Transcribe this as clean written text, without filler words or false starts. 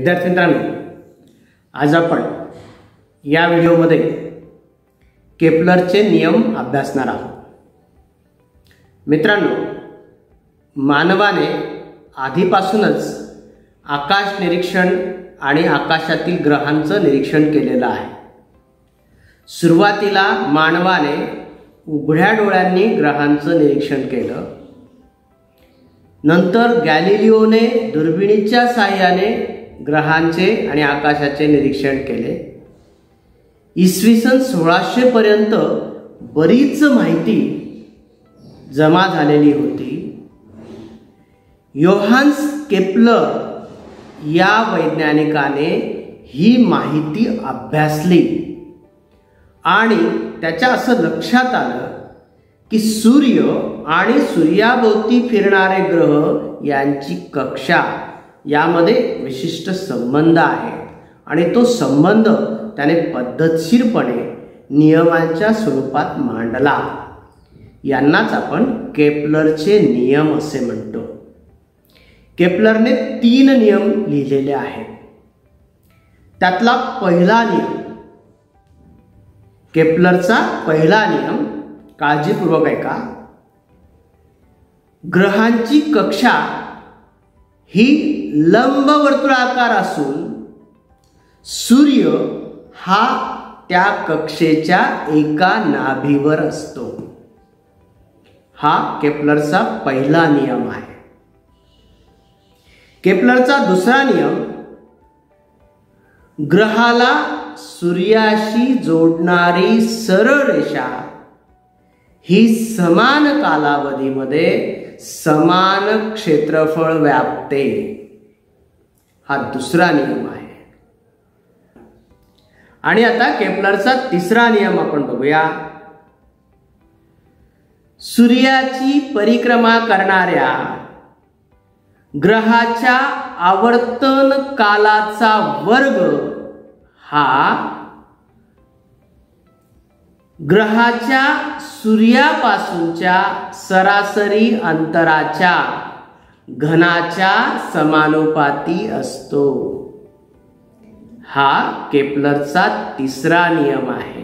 विद्यार्थी मित्रांनो, आज आपण या व्हिडिओमध्ये केपलरचे नियम अभ्यासणार आहोत। मित्रांनो, मानवाने आधीपासूनच आकाश निरीक्षण आणि आकाशातील ग्रहांचं निरीक्षण केलेलं आहे। सुरुवातीला मानवाने उघड्या डोळ्यांनी ग्रहांचं निरीक्षण केलं। नंतर गॅलिलिओने दुर्बिणीच्या साहाय्याने ग्रहांचे आणि आकाशाचे निरीक्षण केले। इसवी सन 1600 पर्यंत बरीच माहिती जमा झालेली होती। योहान्स केपलर या वैज्ञानिकाने ही माहिती अभ्यासली आणि त्याच्या असं लक्षात आलं की सूर्य आणि सूर्याभोवती फिरणारे ग्रह यांची कक्षा यामध्ये विशिष्ट संबंध आहे आणि तो संबंध त्याने पद्धतशीरपणे नियमांच्या स्वरूपात मांडला। यांनाच आपण केपलरचे नियम असे म्हणतो। केपलरने 3 नियम लिहिलेले आहेत। त्यातला पहिला नियम, केपलरचा पहिला नियम काळजीपूर्वक ऐका। ग्रहांची कक्षा ही लंबवर्तुळाकार असून सूर्य हा त्या कक्षेच्या एका नाभीवर असतो। हा केपलरचा पहिला नियम आहे। केपलरचा दुसरा नियम, ग्रहाला सूर्याशी जोडणारी सरळ रेषा ही समान कालावधीमध्ये समान क्षेत्रफळ व्यापते। हा दुसरा नियम आहे। आणि आता केपलरचा तिसरा नियम आपण बघूया। सूर्याची परिक्रमा करणाऱ्या ग्रहाच्या आवर्तन कालाचा वर्ग हा ग्रहाच्या सूर्यापासूनच्या सरासरी अंतराच्या घनाच्या समानुपाती असतो। हा केपलरचा तिसरा नियम आहे।